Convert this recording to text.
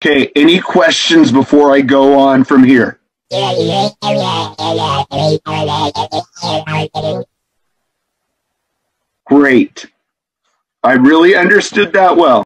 Okay, any questions before I go on from here? Great. I really understood that well.